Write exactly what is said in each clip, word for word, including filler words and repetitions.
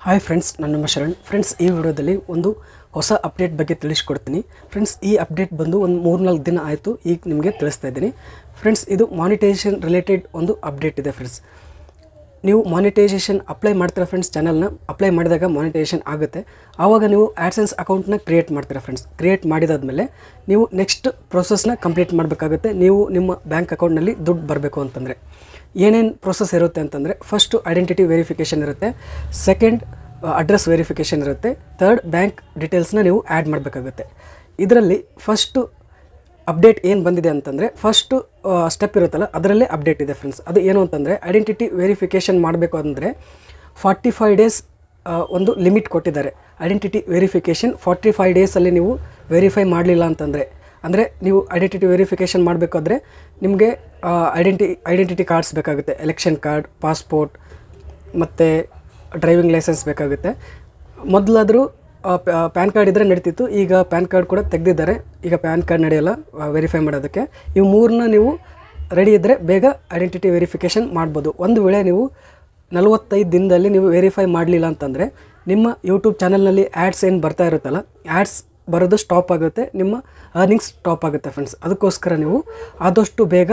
Hi friends, ನಾನು ನಿಮ್ಮ Sharan. Friends, ಈ ವಿಡಿಯೋದಲ್ಲಿ ಒಂದು ಹೊಸ ಅಪ್ಡೇಟ್ ಬಗ್ಗೆ ತಿಳಿಸ್ಕೊಡ್ತೀನಿ. ಫ್ರೆಂಡ್ಸ್, ಈ ಅಪ್ಡೇಟ್ ಬಂದು ಒಂದು ಮೂರು ನಾಲ್ಕು ದಿನ ಆಯಿತು, ಈಗ ನಿಮಗೆ ತಿಳಿಸ್ತಾ ಇದ್ದೀನಿ. ಫ್ರೆಂಡ್ಸ್, ಇದು ಮಾನಿಟೈಸೇಷನ್ ರಿಲೇಟೆಡ್ ಒಂದು ಅಪ್ಡೇಟ್ ಇದೆ. ಫ್ರೆಂಡ್ಸ್, ನೀವು ಮಾನಿಟೈಸೇಷನ್ ಅಪ್ಲೈ ಮಾಡ್ತೀರಾ ಫ್ರೆಂಡ್ಸ್. ಚಾನಲ್ನ ಅಪ್ಲೈ ಮಾಡಿದಾಗ ಮಾನಿಟೈಸೇಷನ್ ಆಗುತ್ತೆ. ಆವಾಗ ನೀವು ಆ್ಯಡ್ಸೆನ್ಸ್ ಅಕೌಂಟ್ನ ಕ್ರಿಯೇಟ್ ಮಾಡ್ತೀರಾ ಫ್ರೆಂಡ್ಸ್. ಕ್ರಿಯೇಟ್ ಮಾಡಿದಾದ್ಮೇಲೆ ನೀವು ನೆಕ್ಸ್ಟ್ ಪ್ರೊಸೆಸ್ನ ಕಂಪ್ಲೀಟ್ ಮಾಡಬೇಕಾಗುತ್ತೆ. ನೀವು ನಿಮ್ಮ ಬ್ಯಾಂಕ್ ಅಕೌಂಟ್ನಲ್ಲಿ ದುಡ್ಡು ಬರಬೇಕು ಅಂತಂದರೆ ಏನೇನು ಪ್ರೊಸೆಸ್ ಇರುತ್ತೆ ಅಂತಂದರೆ, ಫಸ್ಟು ಐಡೆಂಟಿಟಿ ವೆರಿಫಿಕೇಷನ್ ಇರುತ್ತೆ, ಸೆಕೆಂಡ್ ಅಡ್ರೆಸ್ ವೆರಿಫಿಕೇಷನ್ ಇರುತ್ತೆ, ಥರ್ಡ್ ಬ್ಯಾಂಕ್ ಡೀಟೇಲ್ಸ್ನ ನೀವು ಆ್ಯಡ್ ಮಾಡಬೇಕಾಗುತ್ತೆ. ಇದರಲ್ಲಿ ಫಸ್ಟು ಅಪ್ಡೇಟ್ ಏನು ಬಂದಿದೆ ಅಂತಂದರೆ, ಫಸ್ಟು ಸ್ಟೆಪ್ ಇರುತ್ತಲ್ಲ ಅದರಲ್ಲೇ ಅಪ್ಡೇಟ್ ಇದೆ ಫ್ರೆಂಡ್ಸ್. ಅದು ಏನು ಅಂತಂದರೆ, ಐಡೆಂಟಿಟಿ ವೆರಿಫಿಕೇಷನ್ ಮಾಡಬೇಕು ಅಂದರೆ ಫಾರ್ಟಿ ಫೈವ್ ಡೇಸ್ ಒಂದು ಲಿಮಿಟ್ ಕೊಟ್ಟಿದ್ದಾರೆ. ಐಡೆಂಟಿಟಿ ವೆರಿಫಿಕೇಷನ್ ಫಾರ್ಟಿ ಫೈವ್ ಡೇಸಲ್ಲಿ ನೀವು ವೆರಿಫೈ ಮಾಡಲಿಲ್ಲ ಅಂತಂದರೆ, ಅಂದರೆ ನೀವು ಐಡೆಂಟಿಟಿ ವೆರಿಫಿಕೇಷನ್ ಮಾಡಬೇಕಾದ್ರೆ ನಿಮಗೆ ಐಡೆಂಟಿ ಐಡೆಂಟಿಟಿ ಕಾರ್ಡ್ಸ್ ಬೇಕಾಗುತ್ತೆ. ಎಲೆಕ್ಷನ್ ಕಾರ್ಡ್, ಪಾಸ್ಪೋರ್ಟ್ ಮತ್ತು ಡ್ರೈವಿಂಗ್ ಲೈಸೆನ್ಸ್ ಬೇಕಾಗುತ್ತೆ. ಮೊದಲಾದರೂ ಪ್ಯಾನ್ ಕಾರ್ಡ್ ಇದ್ದರೆ ನಡೀತಿತ್ತು, ಈಗ ಪ್ಯಾನ್ ಕಾರ್ಡ್ ಕೂಡ ತೆಗೆದಿದ್ದಾರೆ. ಈಗ ಪ್ಯಾನ್ ಕಾರ್ಡ್ ನಡೆಯಲ್ಲ ವೆರಿಫೈ ಮಾಡೋದಕ್ಕೆ. ಇವು ಮೂರನ್ನ ನೀವು ರೆಡಿ ಇದ್ದರೆ ಬೇಗ ಐಡೆಂಟಿಟಿ ವೆರಿಫಿಕೇಷನ್ ಮಾಡ್ಬೋದು. ಒಂದು ವೇಳೆ ನೀವು ನಲವತ್ತೈದು ದಿನದಲ್ಲಿ ನೀವು ವೆರಿಫೈ ಮಾಡಲಿಲ್ಲ ಅಂತಂದರೆ ನಿಮ್ಮ ಯೂಟ್ಯೂಬ್ ಚಾನಲ್ನಲ್ಲಿ ಆ್ಯಡ್ಸ್ ಏನು ಬರ್ತಾ ಇರುತ್ತಲ್ಲ, ಆ್ಯಡ್ಸ್ ಬರೋದು ಸ್ಟಾಪ್ ಆಗುತ್ತೆ, ನಿಮ್ಮ ಅರ್ನಿಂಗ್ಸ್ ಸ್ಟಾಪ್ ಆಗುತ್ತೆ ಫ್ರೆಂಡ್ಸ್. ಅದಕ್ಕೋಸ್ಕರ ನೀವು ಆದಷ್ಟು ಬೇಗ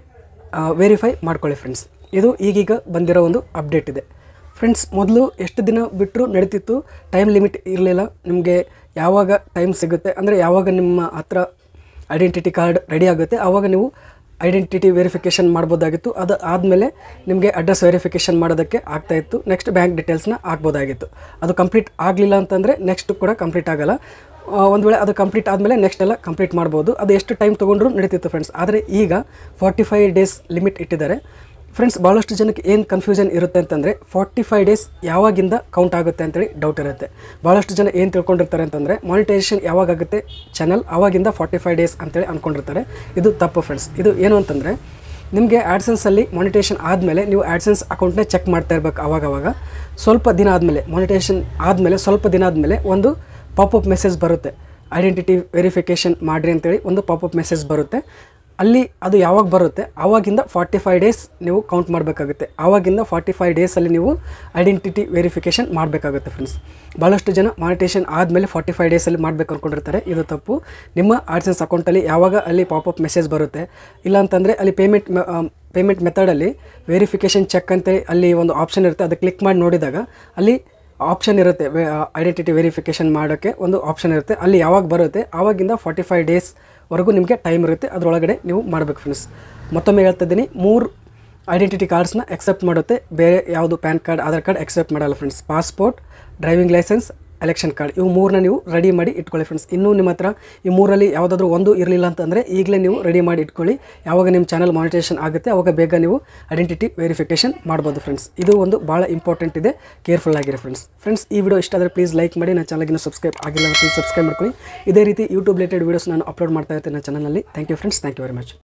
ವೆರಿಫೈ ಮಾಡ್ಕೊಳ್ಳಿ ಫ್ರೆಂಡ್ಸ್. ಇದು ಈಗೀಗ ಬಂದಿರೋ ಒಂದು ಅಪ್ಡೇಟ್ ಇದೆ ಫ್ರೆಂಡ್ಸ್. ಮೊದಲು ಎಷ್ಟು ದಿನ ಬಿಟ್ಟರೂ ನಡೀತಿತ್ತು, ಟೈಮ್ ಲಿಮಿಟ್ ಇರಲಿಲ್ಲ. ನಿಮಗೆ ಯಾವಾಗ ಟೈಮ್ ಸಿಗುತ್ತೆ ಅಂದರೆ ಯಾವಾಗ ನಿಮ್ಮ ಹತ್ರ ಐಡೆಂಟಿಟಿ ಕಾರ್ಡ್ ರೆಡಿ ಆಗುತ್ತೆ ಆವಾಗ ನೀವು ಐಡೆಂಟಿಟಿ ವೆರಿಫಿಕೇಷನ್ ಮಾಡ್ಬೋದಾಗಿತ್ತು. ಅದು ಆದಮೇಲೆ ನಿಮಗೆ ಅಡ್ರೆಸ್ ವೆರಿಫಿಕೇಷನ್ ಮಾಡೋದಕ್ಕೆ ಆಗ್ತಾಯಿತ್ತು, ನೆಕ್ಸ್ಟ್ ಬ್ಯಾಂಕ್ ಡೀಟೇಲ್ಸ್ನ ಹಾಕ್ಬೋದಾಗಿತ್ತು. ಅದು ಕಂಪ್ಲೀಟ್ ಆಗಲಿಲ್ಲ ಅಂತಂದರೆ ನೆಕ್ಸ್ಟ್ ಕೂಡ ಕಂಪ್ಲೀಟ್ ಆಗೋಲ್ಲ. ಒಂದು ವೇಳೆ ಅದು ಕಂಪ್ಲೀಟ್ ಆದಮೇಲೆ ನೆಕ್ಸ್ಟ್ ಎಲ್ಲ ಕಂಪ್ಲೀಟ್ ಮಾಡ್ಬೋದು. ಅದು ಎಷ್ಟು ಟೈಮ್ ತೊಗೊಂಡ್ರೂ ನಡೀತಿತ್ತು ಫ್ರೆಂಡ್ಸ್. ಆದರೆ ಈಗ ಫಾರ್ಟಿ ಫೈವ್ ಡೇಸ್ ಲಿಮಿಟ್ ಇಟ್ಟಿದ್ದಾರೆ ಫ್ರೆಂಡ್ಸ್. ಭಾಳಷ್ಟು ಜನಕ್ಕೆ ಏನು ಕನ್ಫ್ಯೂಷನ್ ಇರುತ್ತೆ ಅಂತಂದರೆ, ಫಾರ್ಟಿ ಫೈವ್ ಡೇಸ್ ಯಾವಾಗಿಂದ ಕೌಂಟ್ ಆಗುತ್ತೆ ಅಂತೇಳಿ ಡೌಟ್ ಇರುತ್ತೆ. ಭಾಳಷ್ಟು ಜನ ಏನು ತಿಳ್ಕೊಂಡಿರ್ತಾರೆ ಅಂತಂದರೆ, ಮಾನಿಟೈಸೇಷನ್ ಯಾವಾಗುತ್ತೆ ಚಾನಲ್ ಆವಾಗಿಂದ ಫಾರ್ಟಿ ಫೈವ್ ಡೇಸ್ ಅಂತೇಳಿ ಅಂದ್ಕೊಂಡಿರ್ತಾರೆ. ಇದು ತಪ್ಪು ಫ್ರೆಂಡ್ಸ್. ಇದು ಏನು ಅಂತಂದರೆ, ನಿಮಗೆ ಆ್ಯಡ್ಸೆನ್ಸಲ್ಲಿ ಮಾನಿಟೈಸೇಷನ್ ಆದಮೇಲೆ ನೀವು ಆ್ಯಡ್ಸೆನ್ಸ್ ಅಕೌಂಟ್ನೇ ಚೆಕ್ ಮಾಡ್ತಾ ಇರಬೇಕು. ಆವಾಗವಾಗ ಸ್ವಲ್ಪ ದಿನ ಆದಮೇಲೆ, ಮಾನಿಟೈಸೇಷನ್ ಆದಮೇಲೆ ಸ್ವಲ್ಪ ದಿನ ಆದಮೇಲೆ ಒಂದು ಪಾಪಪ್ ಮೆಸೇಜ್ ಬರುತ್ತೆ, ಐಡೆಂಟಿಟಿ ವೆರಿಫಿಕೇಷನ್ ಮಾಡಿರಿ ಅಂತೇಳಿ ಒಂದು ಪಾಪಪ್ ಮೆಸೇಜ್ ಬರುತ್ತೆ. ಅಲ್ಲಿ ಅದು ಯಾವಾಗ ಬರುತ್ತೆ ಆವಾಗಿಂದ ಫಾರ್ಟಿ ಫೈವ್ ಡೇಸ್ ನೀವು ಕೌಂಟ್ ಮಾಡಬೇಕಾಗುತ್ತೆ. ಆವಾಗಿಂದ ಫಾರ್ಟಿ ಫೈವ್ ಡೇಸಲ್ಲಿ ನೀವು ಐಡೆಂಟಿಟಿ ವೆರಿಫಿಕೇಷನ್ ಮಾಡಬೇಕಾಗುತ್ತೆ ಫ್ರೆಂಡ್ಸ್. ಭಾಳಷ್ಟು ಜನ ಮಾನಿಟೈಸೇಷನ್ ಆದಮೇಲೆ ಫಾರ್ಟಿ ಫೈವ್ ಡೇಸಲ್ಲಿ ಮಾಡಬೇಕು ಅಂದ್ಕೊಂಡಿರ್ತಾರೆ. ಇದು ತಪ್ಪು. ನಿಮ್ಮ ಆಡ್ಸೆನ್ಸ್ ಅಕೌಂಟಲ್ಲಿ ಯಾವಾಗ ಅಲ್ಲಿ ಪಾಪಪ್ ಮೆಸೇಜ್ ಬರುತ್ತೆ, ಇಲ್ಲಾಂತಂದರೆ ಅಲ್ಲಿ ಪೇಮೆಂಟ್ ಪೇಮೆಂಟ್ ಮೆಥಡಲ್ಲಿ ವೆರಿಫಿಕೇಷನ್ ಚೆಕ್ ಅಂತೇಳಿ ಅಲ್ಲಿ ಒಂದು ಆಪ್ಷನ್ ಇರುತ್ತೆ. ಅದು ಕ್ಲಿಕ್ ಮಾಡಿ ನೋಡಿದಾಗ ಅಲ್ಲಿ ಆಪ್ಷನ್ ಇರುತ್ತೆ, ಐಡೆಂಟಿಟಿ ವೆರಿಫಿಕೇಷನ್ ಮಾಡೋಕ್ಕೆ ಒಂದು ಆಪ್ಷನ್ ಇರುತ್ತೆ. ಅಲ್ಲಿ ಯಾವಾಗ ಬರುತ್ತೆ ಆವಾಗಿಂದ ಫಾರ್ಟಿ ಫೈವ್ ಡೇಸ್ವರೆಗೂ ನಿಮಗೆ ಟೈಮ್ ಇರುತ್ತೆ. ಅದರೊಳಗಡೆ ನೀವು ಮಾಡಬೇಕು ಫ್ರೆಂಡ್ಸ್. ಮತ್ತೊಮ್ಮೆ ಹೇಳ್ತಾ ಇದ್ದೀನಿ, ಮೂರು ಐಡೆಂಟಿಟಿ ಕಾರ್ಡ್ಸ್ನ ಎಕ್ಸೆಪ್ಟ್ ಮಾಡುತ್ತೆ, ಬೇರೆ ಯಾವುದು PAN card, Aadhaar card accept ಮಾಡಲ್ಲ friends. Passport, driving licence, election card, ಇವು ಮೂರನ್ನ ನೀವು ರೆಡಿ ಮಾಡಿ ಇಟ್ಕೊಳ್ಳಿ ಫ್ರೆಂಡ್ಸ್. ಇನ್ನೂ ನಿಮ್ಮ ಹತ್ರ ಈ ಮೂರಲ್ಲಿ ಯಾವುದಾದ್ರೂ ಒಂದು ಇರಲಿಲ್ಲ ಅಂತಂದರೆ ಈಗಲೇ ನೀವು ರೆಡಿ ಮಾಡಿ ಇಟ್ಕೊಳ್ಳಿ. ಯಾವಾಗ ನಿಮ್ಮ ಚಾನಲ್ ಮಾನಿಟೈಸೇಷನ್ ಆಗುತ್ತೆ ಆವಾಗ ಬೇಗ ನೀವು ಐಡೆಂಟಿಟಿ ವೆರಿಫಿಕೇಷನ್ ಮಾಡ್ಬೋದು ಫ್ರೆಂಡ್ಸ್. ಇದು ಒಂದು ಭಾಳ ಇಂಪಾರ್ಟೆಂಟ್ ಇದೆ, ಕೇರ್ಫುಲ್ ಆಗಿರಿ ಫ್ರೆಂಡ್ಸ್. ಫ್ರೆಂಡ್ಸ್, ಈ ವಿಡಿಯೋ ಇಷ್ಟ ಆದರೆ ಪ್ಲೀಸ್ ಲೈಕ್ ಮಾಡಿ. ನನ್ನ ಚಾನಲ್ಗೆ ಸಬ್ಸ್ಕ್ರೈಬ್ ಆಗಿಲ್ಲ ಪ್ಲೀಸ್ ಸಬ್ಸ್ಕ್ರೈಬ್ ಮಾಡ್ಕೊಳ್ಳಿ. ಇದೇ ರೀತಿ ಯೂಟ್ಯೂಬ್ ರಿಲೇಟೆಡ್ ವೀಡಿಯೋಸ್ ನಾನು ಅಪ್ಲೋಡ್ ಮಾಡ್ತಾ ಇರ್ತೀನಿ ನನ್ನ ಚಾನಲ್ನಲ್ಲಿ. Thank you friends, thank you very much.